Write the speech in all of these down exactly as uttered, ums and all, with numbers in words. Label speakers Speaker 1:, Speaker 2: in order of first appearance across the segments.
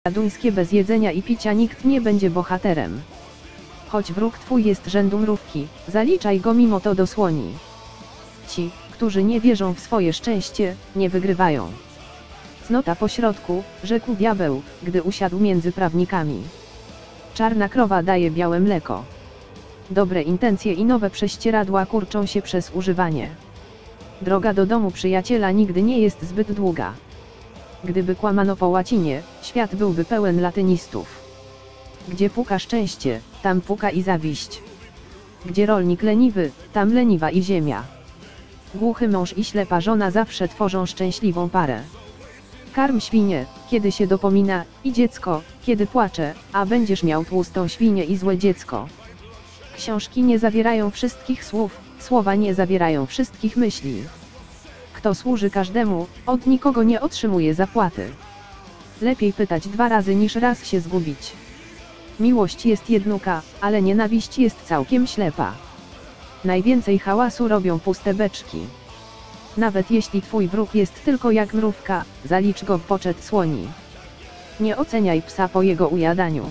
Speaker 1: duńskie bez jedzenia i picia nikt nie będzie bohaterem. Choć wróg twój jest rzędu mrówki, zaliczaj go mimo to do słoni. Ci, którzy nie wierzą w swoje szczęście, nie wygrywają. Cnota pośrodku, rzekł diabeł, gdy usiadł między prawnikami. Czarna krowa daje białe mleko. Dobre intencje i nowe prześcieradła kurczą się przez używanie. Droga do domu przyjaciela nigdy nie jest zbyt długa. Gdyby kłamano po łacinie, świat byłby pełen latynistów. Gdzie puka szczęście, tam puka i zawiść. Gdzie rolnik leniwy, tam leniwa i ziemia. Głuchy mąż i ślepa żona zawsze tworzą szczęśliwą parę. Karm świnię, kiedy się dopomina, i dziecko, kiedy płacze, a będziesz miał tłustą świnię i złe dziecko. Książki nie zawierają wszystkich słów, słowa nie zawierają wszystkich myśli. Kto służy każdemu, od nikogo nie otrzymuje zapłaty. Lepiej pytać dwa razy niż raz się zgubić. Miłość jest jednuka, ale nienawiść jest całkiem ślepa. Najwięcej hałasu robią puste beczki. Nawet jeśli twój wróg jest tylko jak mrówka, zalicz go w poczet słoni. Nie oceniaj psa po jego ujadaniu.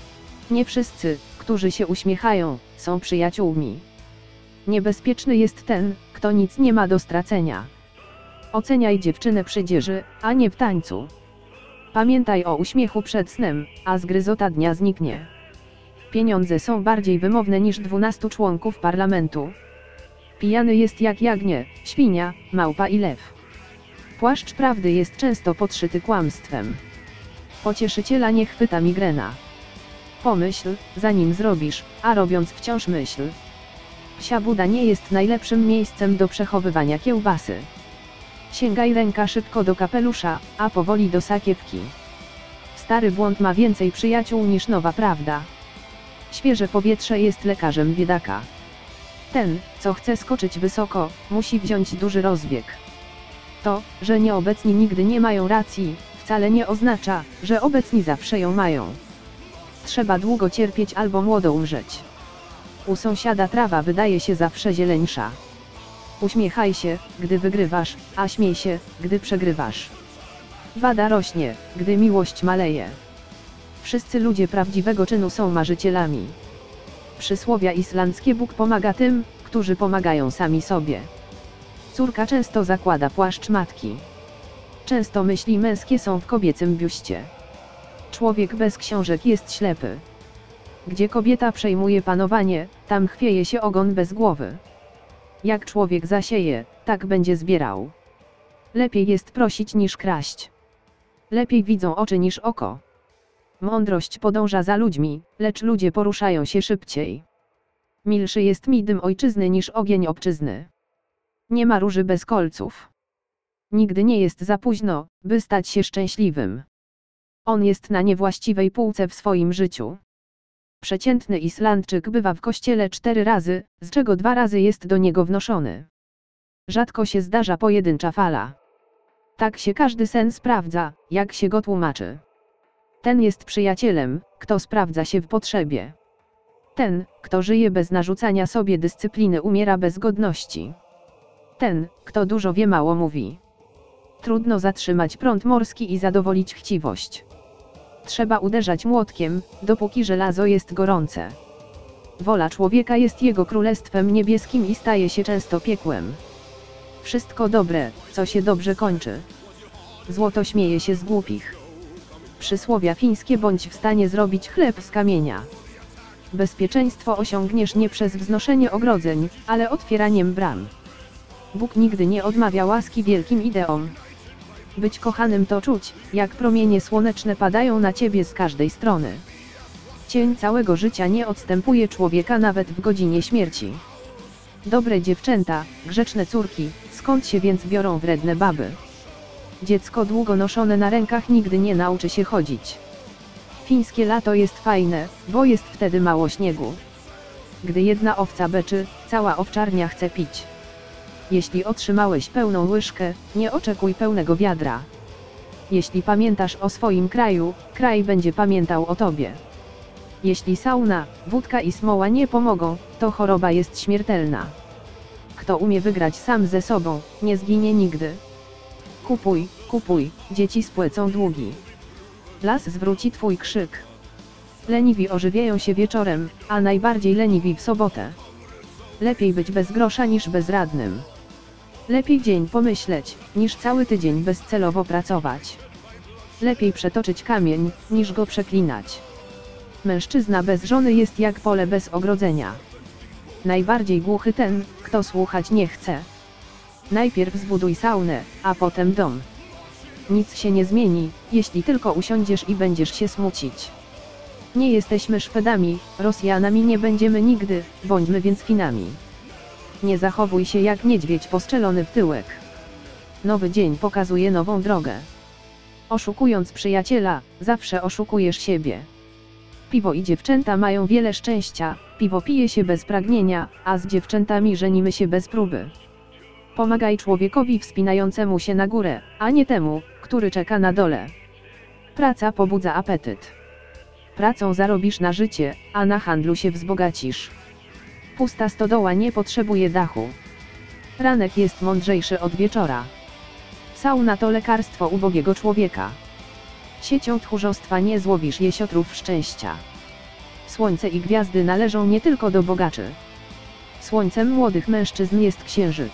Speaker 1: Nie wszyscy, którzy się uśmiechają, są przyjaciółmi. Niebezpieczny jest ten, kto nic nie ma do stracenia. Oceniaj dziewczynę przy dzieży, a nie w tańcu. Pamiętaj o uśmiechu przed snem, a zgryzota dnia zniknie. Pieniądze są bardziej wymowne niż dwunastu członków parlamentu. Pijany jest jak jagnię, świnia, małpa i lew. Płaszcz prawdy jest często podszyty kłamstwem. Pocieszyciela nie chwyta migrena. Pomyśl, zanim zrobisz, a robiąc wciąż myśl. Psia buda nie jest najlepszym miejscem do przechowywania kiełbasy. Sięgaj ręka szybko do kapelusza, a powoli do sakiewki. Stary błąd ma więcej przyjaciół niż nowa prawda. Świeże powietrze jest lekarzem biedaka. Ten, co chce skoczyć wysoko, musi wziąć duży rozbieg. To, że nieobecni nigdy nie mają racji, wcale nie oznacza, że obecni zawsze ją mają. Trzeba długo cierpieć albo młodo umrzeć. U sąsiada trawa wydaje się zawsze zieleńsza. Uśmiechaj się, gdy wygrywasz, a śmiej się, gdy przegrywasz. Wada rośnie, gdy miłość maleje. Wszyscy ludzie prawdziwego czynu są marzycielami. Przysłowia islandzkie: Bóg pomaga tym, którzy pomagają sami sobie. Córka często zakłada płaszcz matki. Często myśli męskie są w kobiecym biuście. Człowiek bez książek jest ślepy. Gdzie kobieta przejmuje panowanie, tam chwieje się ogon bez głowy. Jak człowiek zasieje, tak będzie zbierał. Lepiej jest prosić niż kraść. Lepiej widzą oczy niż oko. Mądrość podąża za ludźmi, lecz ludzie poruszają się szybciej. Milszy jest mi dym ojczyzny niż ogień obczyzny. Nie ma róży bez kolców. Nigdy nie jest za późno, by stać się szczęśliwym. On jest na niewłaściwej półce w swoim życiu. Przeciętny Islandczyk bywa w kościele cztery razy, z czego dwa razy jest do niego wnoszony. Rzadko się zdarza pojedyncza fala. Tak się każdy sen sprawdza, jak się go tłumaczy. Ten jest przyjacielem, kto sprawdza się w potrzebie. Ten, kto żyje bez narzucania sobie dyscypliny, umiera bez godności. Ten, kto dużo wie, mało mówi. Trudno zatrzymać prąd morski i zadowolić chciwość. Trzeba uderzać młotkiem, dopóki żelazo jest gorące. Wola człowieka jest jego królestwem niebieskim i staje się często piekłem. Wszystko dobre, co się dobrze kończy. Złoto śmieje się z głupich. Przysłowia fińskie: bądź w stanie zrobić chleb z kamienia. Bezpieczeństwo osiągniesz nie przez wznoszenie ogrodzeń, ale otwieraniem bram. Bóg nigdy nie odmawia łaski wielkim ideom. Być kochanym to czuć, jak promienie słoneczne padają na ciebie z każdej strony. Cień całego życia nie odstępuje człowieka nawet w godzinie śmierci. Dobre dziewczęta, grzeczne córki, skąd się więc biorą wredne baby? Dziecko długo noszone na rękach nigdy nie nauczy się chodzić. Fińskie lato jest fajne, bo jest wtedy mało śniegu. Gdy jedna owca beczy, cała owczarnia chce pić. Jeśli otrzymałeś pełną łyżkę, nie oczekuj pełnego wiadra. Jeśli pamiętasz o swoim kraju, kraj będzie pamiętał o tobie. Jeśli sauna, wódka i smoła nie pomogą, to choroba jest śmiertelna. Kto umie wygrać sam ze sobą, nie zginie nigdy. Kupuj, kupuj, dzieci spłecą długi. Las zwróci twój krzyk. Leniwi ożywiają się wieczorem, a najbardziej leniwi w sobotę. Lepiej być bez grosza niż bezradnym. Lepiej dzień pomyśleć, niż cały tydzień bezcelowo pracować. Lepiej przetoczyć kamień, niż go przeklinać. Mężczyzna bez żony jest jak pole bez ogrodzenia. Najbardziej głuchy ten, kto słuchać nie chce. Najpierw zbuduj saunę, a potem dom. Nic się nie zmieni, jeśli tylko usiądziesz i będziesz się smucić. Nie jesteśmy Szwedami, Rosjanami nie będziemy nigdy, bądźmy więc Finami. Nie zachowuj się jak niedźwiedź postrzelony w tyłek. Nowy dzień pokazuje nową drogę. Oszukując przyjaciela, zawsze oszukujesz siebie. Piwo i dziewczęta mają wiele szczęścia, piwo pije się bez pragnienia, a z dziewczętami żenimy się bez próby. Pomagaj człowiekowi wspinającemu się na górę, a nie temu, który czeka na dole. Praca pobudza apetyt. Pracą zarobisz na życie, a na handlu się wzbogacisz. Pusta stodoła nie potrzebuje dachu. Ranek jest mądrzejszy od wieczora. Sauna to lekarstwo ubogiego człowieka. Siecią tchórzostwa nie złowisz jesiotrów szczęścia. Słońce i gwiazdy należą nie tylko do bogaczy. Słońcem młodych mężczyzn jest księżyc.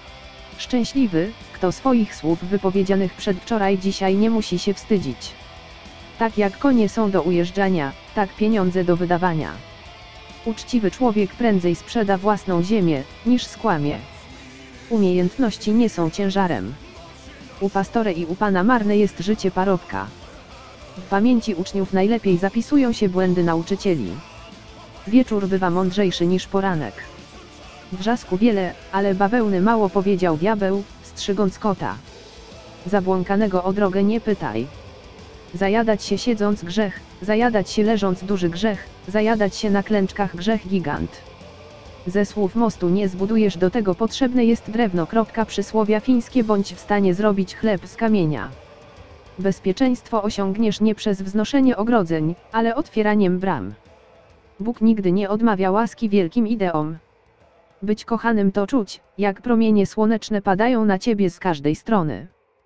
Speaker 1: Szczęśliwy, kto swoich słów wypowiedzianych przedwczoraj dzisiaj nie musi się wstydzić. Tak jak konie są do ujeżdżania, tak pieniądze do wydawania. Uczciwy człowiek prędzej sprzeda własną ziemię, niż skłamie. Umiejętności nie są ciężarem. U pastora i u pana marne jest życie parobka. W pamięci uczniów najlepiej zapisują się błędy nauczycieli. Wieczór bywa mądrzejszy niż poranek. Wrzasku wiele, ale bawełny mało, powiedział diabeł, strzygąc kota. Zabłąkanego o drogę nie pytaj. Zajadać się siedząc grzech, zajadać się leżąc duży grzech, zajadać się na klęczkach grzech gigant. Ze słów mostu nie zbudujesz, do tego potrzebne jest drewno. Przysłowia fińskie: bądź w stanie zrobić chleb z kamienia. Bezpieczeństwo osiągniesz nie przez wznoszenie ogrodzeń, ale otwieraniem bram. Bóg nigdy nie odmawia łaski wielkim ideom. Być kochanym to czuć, jak promienie słoneczne padają na ciebie z każdej strony.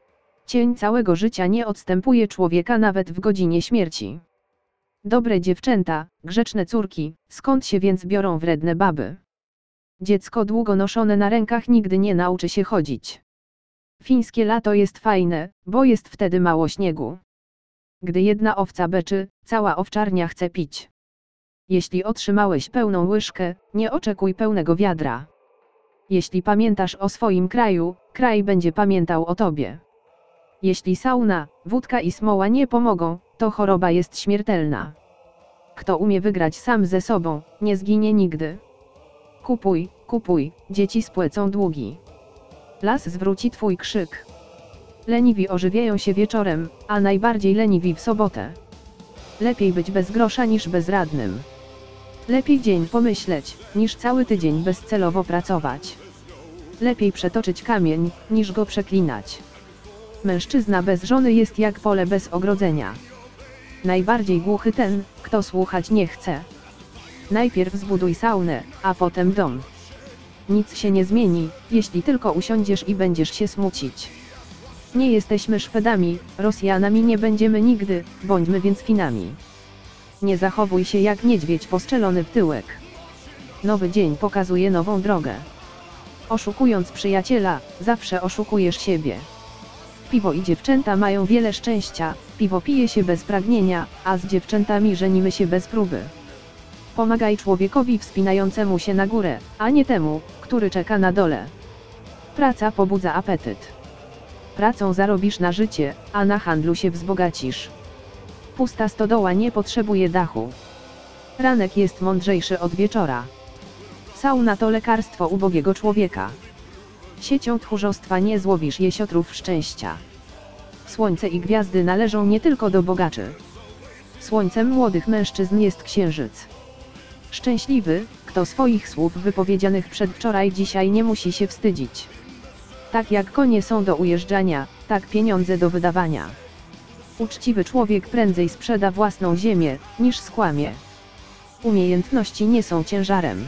Speaker 1: Cień całego życia nie odstępuje człowieka nawet w godzinie śmierci. Dobre dziewczęta, grzeczne córki, skąd się więc biorą wredne baby? Dziecko długo noszone na rękach nigdy nie nauczy się chodzić. Fińskie lato jest fajne, bo jest wtedy mało śniegu. Gdy jedna owca beczy, cała owczarnia chce pić. Jeśli otrzymałeś pełną łyżkę, nie oczekuj pełnego wiadra. Jeśli pamiętasz o swoim kraju, kraj będzie pamiętał o tobie. Jeśli sauna, wódka i smoła nie pomogą, to choroba jest śmiertelna. Kto umie wygrać sam ze sobą, nie zginie nigdy. Kupuj, kupuj, dzieci spłecą długi. Las zwróci twój krzyk. Leniwi ożywiają się wieczorem, a najbardziej leniwi w sobotę. Lepiej być bez grosza niż bezradnym. Lepiej dzień pomyśleć, niż cały tydzień bezcelowo pracować. Lepiej przetoczyć kamień, niż go przeklinać. Mężczyzna bez żony jest jak pole bez ogrodzenia. Najbardziej głuchy ten, kto słuchać nie chce. Najpierw zbuduj saunę, a potem dom. Nic się nie zmieni, jeśli tylko usiądziesz i będziesz się smucić. Nie jesteśmy Szwedami, Rosjanami nie będziemy nigdy, bądźmy więc Finami. Nie zachowuj się jak niedźwiedź postrzelony w tyłek. Nowy dzień pokazuje nową drogę. Oszukując przyjaciela, zawsze oszukujesz siebie. Piwo i dziewczęta mają wiele szczęścia, piwo pije się bez pragnienia, a z dziewczętami żenimy się bez próby. Pomagaj człowiekowi wspinającemu się na górę, a nie temu, który czeka na dole. Praca pobudza apetyt. Pracą zarobisz na życie, a na handlu się wzbogacisz. Pusta stodoła nie potrzebuje dachu. Ranek jest mądrzejszy od wieczora. Sauna to lekarstwo ubogiego człowieka. Siecią tchórzostwa nie złowisz jesiotrów szczęścia. Słońce i gwiazdy należą nie tylko do bogaczy. Słońcem młodych mężczyzn jest księżyc. Szczęśliwy, kto swoich słów wypowiedzianych przedwczoraj dzisiaj nie musi się wstydzić. Tak jak konie są do ujeżdżania, tak pieniądze do wydawania. Uczciwy człowiek prędzej sprzeda własną ziemię, niż skłamie. Umiejętności nie są ciężarem.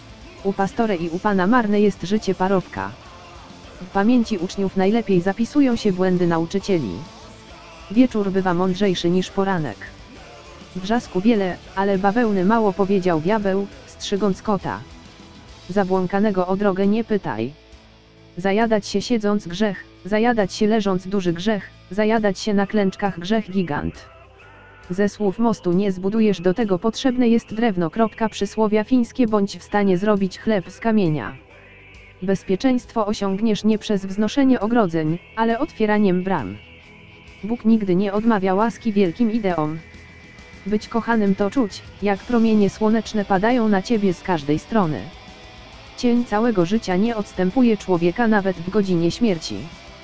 Speaker 1: U pastora i u pana marne jest życie parobka. W pamięci uczniów najlepiej zapisują się błędy nauczycieli. Wieczór bywa mądrzejszy niż poranek. Wrzasku wiele, ale bawełny mało, powiedział diabeł, strzygąc kota. Zabłąkanego o drogę nie pytaj. Zajadać się siedząc grzech, zajadać się leżąc duży grzech, zajadać się na klęczkach grzech gigant. Ze słów mostu nie zbudujesz, do tego potrzebne jest drewno. Przysłowia fińskie: bądź w stanie zrobić chleb z kamienia. Bezpieczeństwo osiągniesz nie przez wznoszenie ogrodzeń, ale otwieraniem bram. Bóg nigdy nie odmawia łaski wielkim ideom. Być kochanym to czuć, jak promienie słoneczne padają na ciebie z każdej strony. Cień całego życia nie odstępuje człowieka nawet w godzinie śmierci.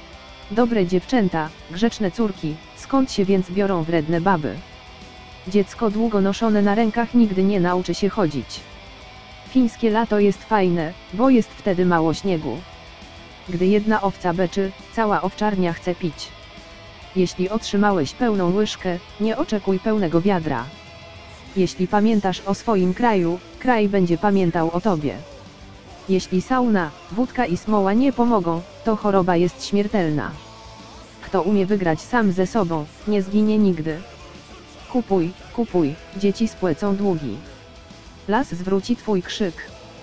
Speaker 1: Dobre dziewczęta, grzeczne córki, skąd się więc biorą wredne baby? Dziecko długo noszone na rękach nigdy nie nauczy się chodzić. Fińskie lato jest fajne, bo jest wtedy mało śniegu. Gdy jedna owca beczy, cała owczarnia chce pić. Jeśli otrzymałeś pełną łyżkę, nie oczekuj pełnego wiadra. Jeśli pamiętasz o swoim kraju, kraj będzie pamiętał o tobie. Jeśli sauna, wódka i smoła nie pomogą, to choroba jest śmiertelna. Kto umie wygrać sam ze sobą, nie zginie nigdy. Kupuj, kupuj, dzieci spłecą długi. Las zwróci twój krzyk.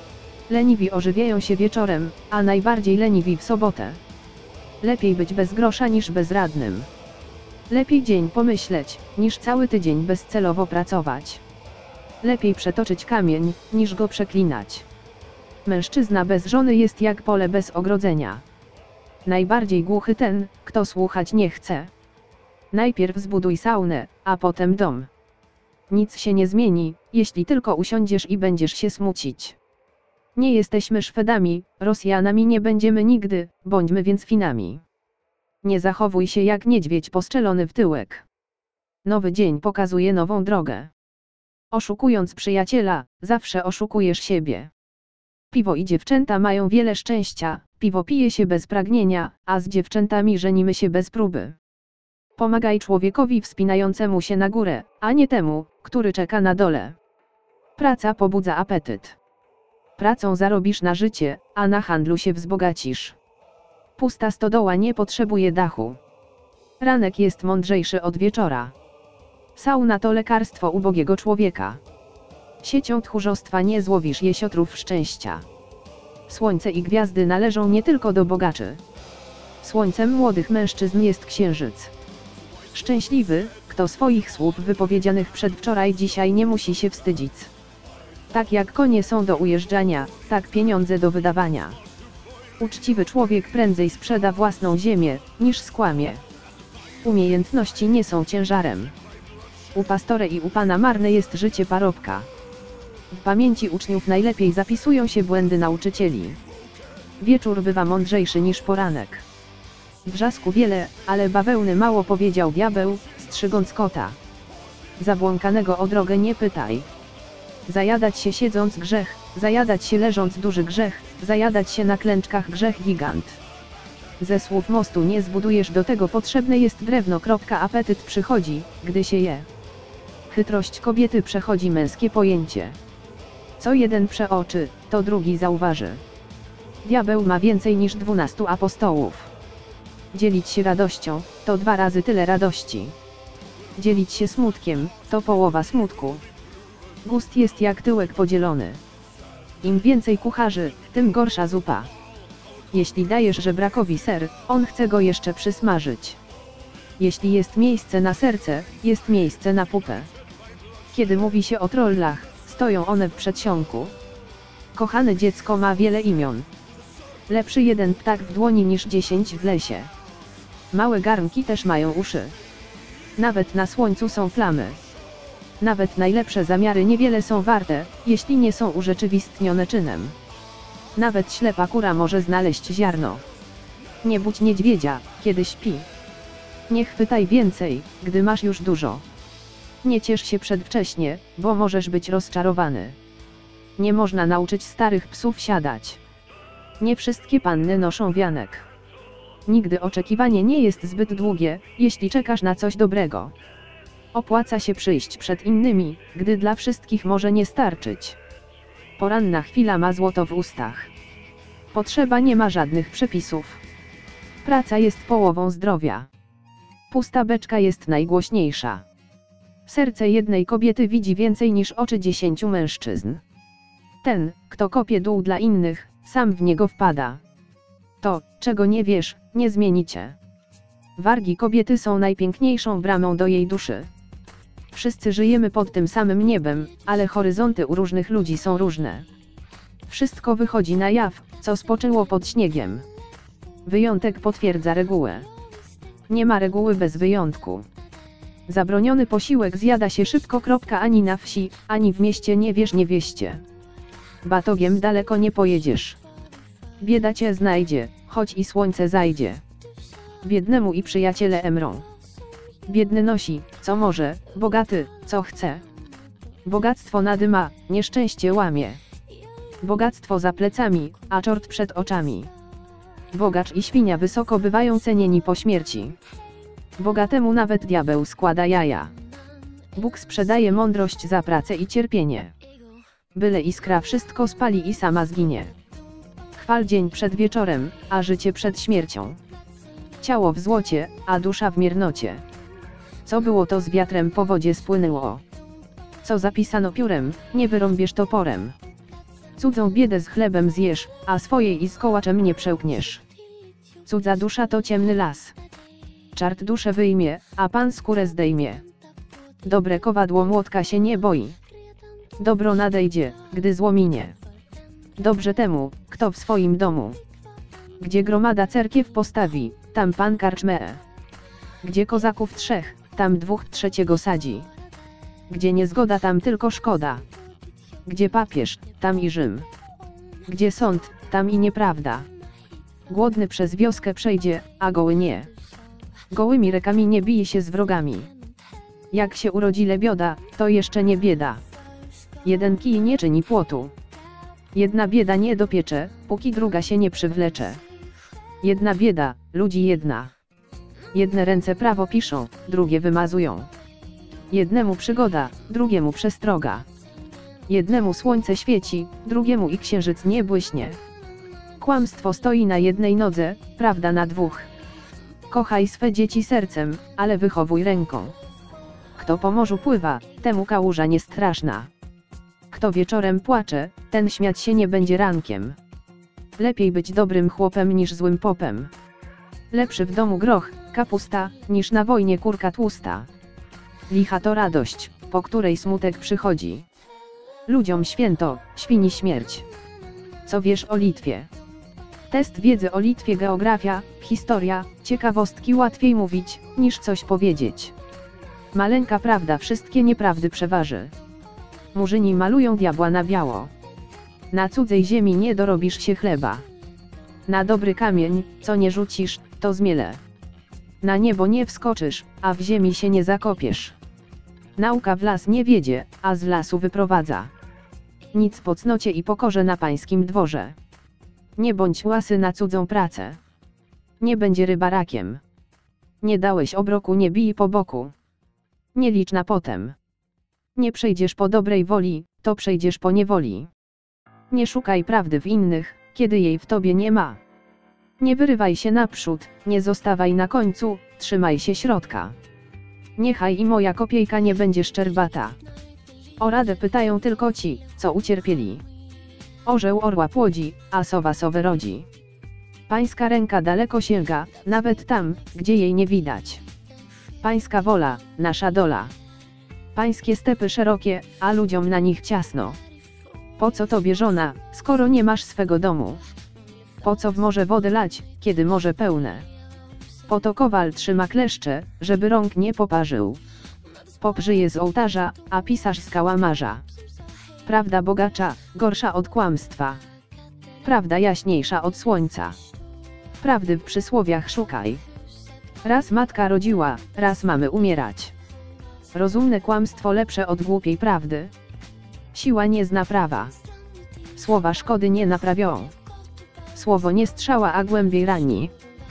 Speaker 1: Leniwi ożywiają się wieczorem, a najbardziej leniwi w sobotę. Lepiej być bez grosza niż bezradnym. Lepiej dzień pomyśleć, niż cały tydzień bezcelowo pracować. Lepiej przetoczyć kamień, niż go przeklinać. Mężczyzna bez żony jest jak pole bez ogrodzenia. Najbardziej głuchy ten, kto słuchać nie chce. Najpierw zbuduj saunę, a potem dom. Nic się nie zmieni, jeśli tylko usiądziesz i będziesz się smucić. Nie jesteśmy Szwedami, Rosjanami nie będziemy nigdy, bądźmy więc Finami. Nie zachowuj się jak niedźwiedź postrzelony w tyłek. Nowy dzień pokazuje nową drogę. Oszukując przyjaciela, zawsze oszukujesz siebie. Piwo i dziewczęta mają wiele szczęścia, piwo pije się bez pragnienia, a z dziewczętami żenimy się bez próby. Pomagaj człowiekowi wspinającemu się na górę, a nie temu, który czeka na dole. Praca pobudza apetyt. Pracą zarobisz na życie, a na handlu się wzbogacisz. Pusta stodoła nie potrzebuje dachu. Ranek jest mądrzejszy od wieczora. Sauna to lekarstwo ubogiego człowieka. Siecią tchórzostwa nie złowisz jesiotrów szczęścia. Słońce i gwiazdy należą nie tylko do bogaczy. Słońcem młodych mężczyzn jest księżyc. Szczęśliwy, kto swoich słów wypowiedzianych przedwczoraj dzisiaj nie musi się wstydzić. Tak jak konie są do ujeżdżania, tak pieniądze do wydawania. Uczciwy człowiek prędzej sprzeda własną ziemię, niż skłamie. Umiejętności nie są ciężarem. U pastorę i u pana marne jest życie parobka. W pamięci uczniów najlepiej zapisują się błędy nauczycieli. Wieczór bywa mądrzejszy niż poranek. Wrzasku wiele, ale bawełny mało, powiedział diabeł, strzygąc kota. Zabłąkanego o drogę nie pytaj. Zajadać się siedząc grzech, zajadać się leżąc duży grzech, zajadać się na klęczkach grzech gigant. Ze słów mostu nie zbudujesz, do tego potrzebne jest drewno. Apetyt przychodzi, gdy się je. Chytrość kobiety przechodzi męskie pojęcie. Co jeden przeoczy, to drugi zauważy. Diabeł ma więcej niż dwunastu apostołów. Dzielić się radością, to dwa razy tyle radości. Dzielić się smutkiem, to połowa smutku. Gust jest jak tyłek podzielony. Im więcej kucharzy, tym gorsza zupa. Jeśli dajesz żebrakowi ser, on chce go jeszcze przysmażyć. Jeśli jest miejsce na serce, jest miejsce na pupę. Kiedy mówi się o trollach, stoją one w przedsionku. Kochane dziecko ma wiele imion. Lepszy jeden ptak w dłoni niż dziesięć w lesie. Małe garnki też mają uszy. Nawet na słońcu są plamy. Nawet najlepsze zamiary niewiele są warte, jeśli nie są urzeczywistnione czynem. Nawet ślepa kura może znaleźć ziarno. Nie budź niedźwiedzia, kiedy śpi. Nie chwytaj więcej, gdy masz już dużo. Nie ciesz się przedwcześnie, bo możesz być rozczarowany. Nie można nauczyć starych psów siadać. Nie wszystkie panny noszą wianek. Nigdy oczekiwanie nie jest zbyt długie, jeśli czekasz na coś dobrego. Opłaca się przyjść przed innymi, gdy dla wszystkich może nie starczyć. Poranna chwila ma złoto w ustach. Potrzeba nie ma żadnych przepisów. Praca jest połową zdrowia. pusta beczka jest najgłośniejsza. Serce jednej kobiety widzi więcej niż oczy dziesięciu mężczyzn. Ten, kto kopie dół dla innych, sam w niego wpada. To, czego nie wiesz, nie zmienicie. Wargi kobiety są najpiękniejszą bramą do jej duszy. Wszyscy żyjemy pod tym samym niebem, ale horyzonty u różnych ludzi są różne. Wszystko wychodzi na jaw, co spoczęło pod śniegiem. Wyjątek potwierdza regułę. Nie ma reguły bez wyjątku. Zabroniony posiłek zjada się szybko. Ani na wsi, ani w mieście nie wiesz niewieście. Batogiem daleko nie pojedziesz. Bieda cię znajdzie, choć i słońce zajdzie. Biednemu i przyjaciele emrą. Biedny nosi, co może, bogaty, co chce. Bogactwo nadyma, nieszczęście łamie. Bogactwo za plecami, a czort przed oczami. Bogacz i świnia wysoko bywają cenieni po śmierci. Bogatemu nawet diabeł składa jaja. Bóg sprzedaje mądrość za pracę i cierpienie. Byle iskra wszystko spali i sama zginie. Chwal dzień przed wieczorem, a życie przed śmiercią. Ciało w złocie, a dusza w miernocie. Co było, to z wiatrem po wodzie spłynęło. Co zapisano piórem, nie wyrąbiesz toporem. Cudzą biedę z chlebem zjesz, a swojej i z kołaczem nie przełkniesz. Cudza dusza to ciemny las. Czart duszę wyjmie, a pan skórę zdejmie. Dobre kowadło młotka się nie boi. Dobro nadejdzie, gdy zło minie. Dobrze temu, kto w swoim domu. Gdzie gromada cerkiew postawi, tam pan karczmę. Gdzie kozaków trzech, tam dwóch trzeciego sadzi. Gdzie niezgoda, tam tylko szkoda. Gdzie papież, tam i Rzym. Gdzie sąd, tam i nieprawda. Głodny przez wioskę przejdzie, a goły nie. Gołymi rękami nie bije się z wrogami. Jak się urodzi lebioda, to jeszcze nie bieda. Jeden kij nie czyni płotu. Jedna bieda nie dopiecze, póki druga się nie przywlecze. Jedna bieda, ludzi jedna. Jedne ręce prawo piszą, drugie wymazują. Jednemu przygoda, drugiemu przestroga. Jednemu słońce świeci, drugiemu i księżyc nie błyśnie. Kłamstwo stoi na jednej nodze, prawda na dwóch. Kochaj swe dzieci sercem, ale wychowuj ręką. Kto po morzu pływa, temu kałuża nie straszna. Kto wieczorem płacze, ten śmiać się nie będzie rankiem. Lepiej być dobrym chłopem niż złym popem. Lepszy w domu groch, kapusta, niż na wojnie kurka tłusta. Licha to radość, po której smutek przychodzi. Ludziom święto, świni śmierć. Co wiesz o Litwie? Test wiedzy o Litwie: geografia, historia, ciekawostki. Łatwiej mówić, niż coś powiedzieć. Maleńka prawda wszystkie nieprawdy przeważy. Murzyni malują diabła na biało. Na cudzej ziemi nie dorobisz się chleba. Na dobry kamień, co nie rzucisz, to zmiele. Na niebo nie wskoczysz, a w ziemi się nie zakopiesz. Nauka w las nie wiedzie, a z lasu wyprowadza. Nic po cnocie i pokorze na pańskim dworze. Nie bądź łasy na cudzą pracę. Nie będzie rybarakiem. Nie dałeś obroku, nie bij po boku. Nie licz na potem. Nie przejdziesz po dobrej woli, to przejdziesz po niewoli. Nie szukaj prawdy w innych, kiedy jej w tobie nie ma. Nie wyrywaj się naprzód, nie zostawaj na końcu, trzymaj się środka. Niechaj i moja kopiejka nie będzie szczerbata. O radę pytają tylko ci, co ucierpieli. Orzeł orła płodzi, a sowa sowę rodzi. Pańska ręka daleko sięga, nawet tam, gdzie jej nie widać. Pańska wola, nasza dola. Pańskie stepy szerokie, a ludziom na nich ciasno. Po co tobie żona, skoro nie masz swego domu? Po co w morze wody lać, kiedy morze pełne? Po to kowal trzyma kleszcze, żeby rąk nie poparzył. Pop żyje z ołtarza, a pisarz z kałamarza. Prawda bogacza, gorsza od kłamstwa. Prawda jaśniejsza od słońca. Prawdy w przysłowiach szukaj. Raz matka rodziła, raz mamy umierać. Rozumne kłamstwo lepsze od głupiej prawdy. Siła nie zna prawa. Słowa szkody nie naprawią. Słowo nie strzała, a głębiej rani.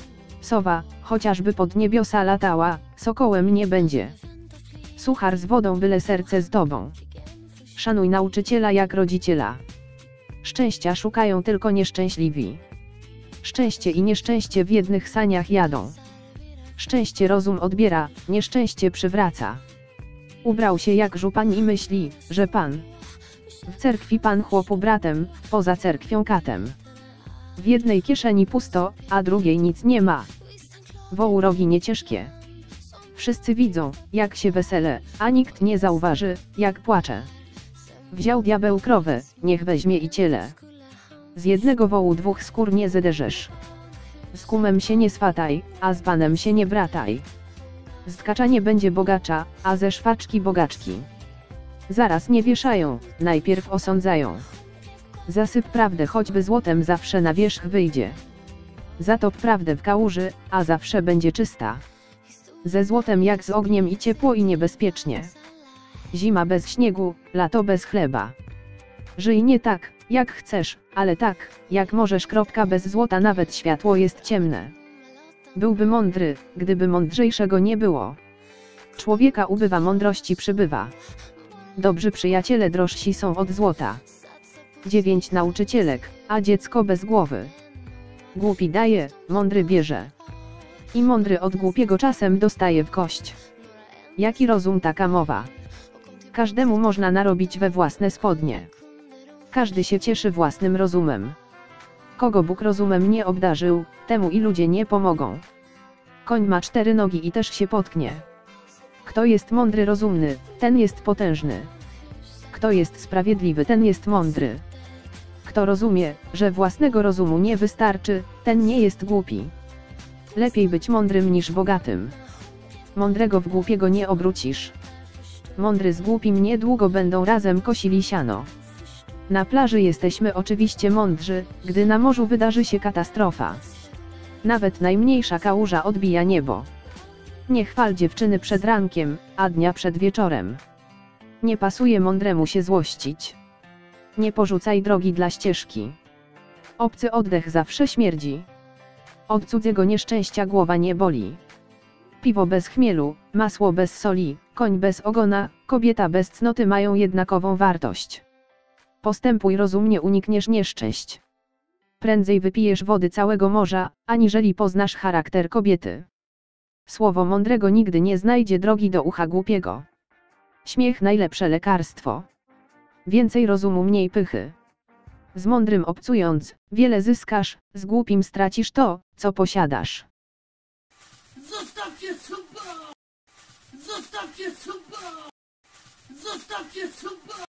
Speaker 1: Sowa, chociażby pod niebiosa latała, sokołem nie będzie. Suchar z wodą, byle serce z tobą. Szanuj nauczyciela jak rodziciela. Szczęścia szukają tylko nieszczęśliwi. Szczęście i nieszczęście w jednych saniach jadą. Szczęście rozum odbiera, nieszczęście przywraca. Ubrał się jak żupan i myśli, że pan. W cerkwi pan chłopu bratem, poza cerkwią katem. W jednej kieszeni pusto, a drugiej nic nie ma. Wołu rogi nieciężkie. Wszyscy widzą, jak się wesele, a nikt nie zauważy, jak płacze. Wziął diabeł krowę, niech weźmie i ciele. Z jednego wołu dwóch skór nie zederzesz. Z kumem się nie swataj, a z panem się nie brataj. Z tkacza nie będzie bogacza, a ze szwaczki bogaczki. Zaraz nie wieszają, najpierw osądzają. Zasyp prawdę choćby złotem, zawsze na wierzch wyjdzie. Zatop prawdę w kałuży, a zawsze będzie czysta. Ze złotem jak z ogniem i ciepło i niebezpiecznie. Zima bez śniegu, lato bez chleba. Żyj nie tak, jak chcesz, ale tak, jak możesz. Kropka. Bez złota nawet światło jest ciemne. Byłby mądry, gdyby mądrzejszego nie było. Człowieka ubywa, mądrości przybywa. Dobrzy przyjaciele drożsi są od złota. Dziewięć nauczycielek, a dziecko bez głowy. Głupi daje, mądry bierze. I mądry od głupiego czasem dostaje w kość. Jaki rozum, taka mowa. Każdemu można narobić we własne spodnie. Każdy się cieszy własnym rozumem. Kogo Bóg rozumem nie obdarzył, temu i ludzie nie pomogą. Koń ma cztery nogi i też się potknie. Kto jest mądry, rozumny, ten jest potężny. Kto jest sprawiedliwy, ten jest mądry. Kto rozumie, że własnego rozumu nie wystarczy, ten nie jest głupi. Lepiej być mądrym niż bogatym. Mądrego w głupiego nie obrócisz. Mądry z głupim niedługo będą razem kosili siano. Na plaży jesteśmy oczywiście mądrzy, gdy na morzu wydarzy się katastrofa. Nawet najmniejsza kałuża odbija niebo. Nie chwal dziewczyny przed rankiem, a dnia przed wieczorem. Nie pasuje mądremu się złościć. Nie porzucaj drogi dla ścieżki. Obcy oddech zawsze śmierdzi. Od cudzego nieszczęścia głowa nie boli. Piwo bez chmielu, masło bez soli, koń bez ogona, kobieta bez cnoty mają jednakową wartość. Postępuj rozumnie, unikniesz nieszczęść. Prędzej wypijesz wody całego morza, aniżeli poznasz charakter kobiety. Słowo mądrego nigdy nie znajdzie drogi do ucha głupiego. Śmiech najlepsze lekarstwo. Więcej rozumu, mniej pychy. Z mądrym obcując, wiele zyskasz, z głupim stracisz to, co posiadasz.
Speaker 2: Zostawcie suba! Zostawcie suba! Zostawcie suba!